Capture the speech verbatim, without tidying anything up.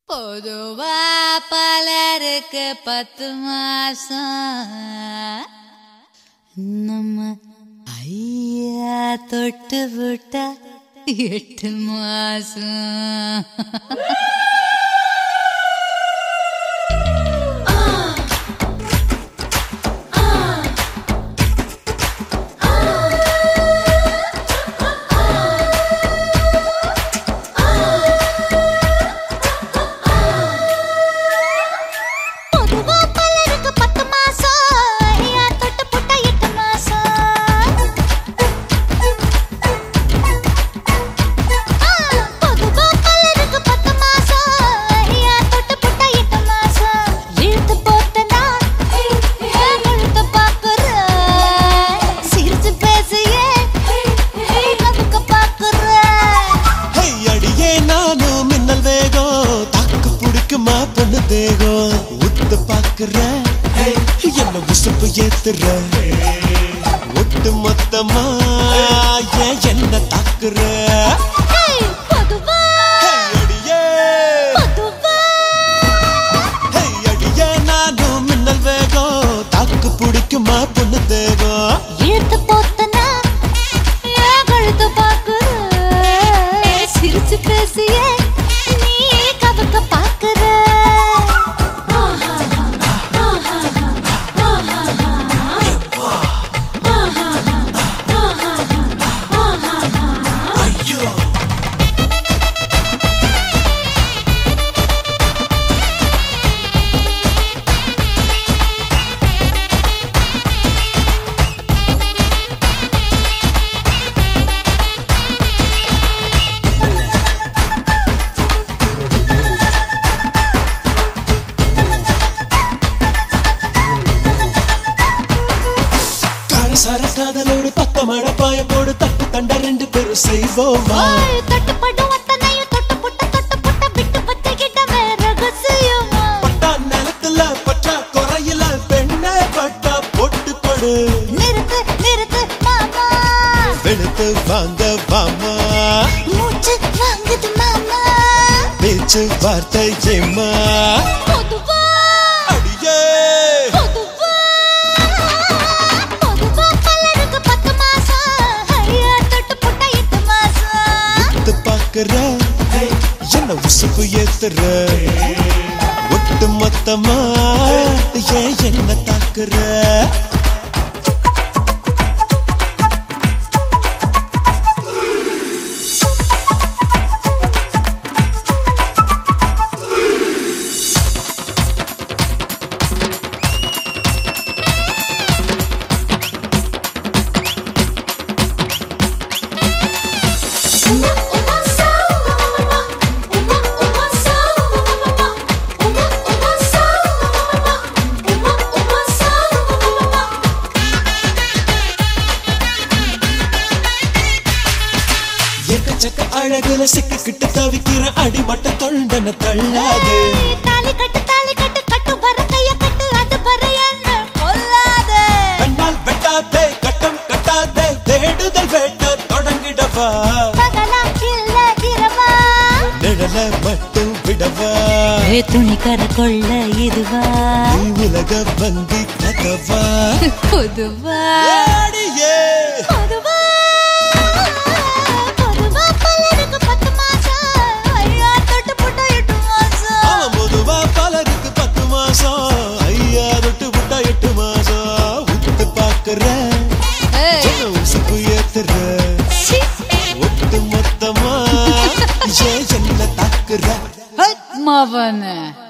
பொதுவா பலருக்கு பத்து மாசம் நம்ம ஐயா தொட்டு விட்டா எட்டு மாசம். என்ன உசுப்பு ஏத்துற ஒட்டு மொத்தமா என்ன தாக்குற அடியே நானும் மின்னல் வேகம் தாக்கு பிடிக்குமா பொண்ணு தேகம் இழுத்து போத்தனா கழுத்து பாக்குற சிரிச்சு பேசிய நீ கவக்க பாக்குற சரக்காதலோடு பத்த மழை பாய போடு தட்டு தண்ட ரெண்டு பேரும் செய்வோமா தட்டு படும் அத்தனையும் தொட்டு புட்ட தொட்டு புட்ட விட்டு பத்திக்கிட்ட ரகசியமா பட்டா நிலத்துல பட்டா குறையில பெண்ணே பட்டா போட்டு கொடு நிறுத்து நிறுத்து மாமா வெளுத்து வாங்க வாமா மூச்சு வாங்குது மாமா பேச்சு வார்த்தை ஏமா பொதுவா அடியே பொதுவா பொதுவா பலருக்கு பத்து மாசம் ஐயா தொட்டு புட்ட எட்டு மாசம் உத்து பாக்குற என்ன உசுப்பு ஏத்துற ஒட்டு மொத்தமா ஏன் என்ன தாக்குற அழகுல சிக்கிட்டு தவிக்கிற அடிமட்ட தொண்டன தள்ளாது தாலி கட்டு தாலி கட்டு கட்டு வர கைய கட்டு அது பறையன்னு கொல்லாதே கண்ணால் வெட்டாதே கட்டம் கட்டாதே தேடுதல் வேட்ட தொடங்கிடவா பகலா கில்ல இரவா நிழல மட்டும் விடவா ஏ துணி கர கொள்ள இதுவா நீ உலக வங்கி கதவா பொதுவா அடியே பொதுவா பொதுவா பலருக்கு பத்து மாசம் ஐயா தொட்டு புட்ட எட்டு மாசம் அவன் பொதுவா பலருக்கு பத்து மாசம் ஐயா தொட்டு புட்டா எட்டு மாசம் உத்து பாக்குற உசுப்பு ஏத்துற ஒட்டு மொத்தமா ஏன் என்ன தாக்குற மவன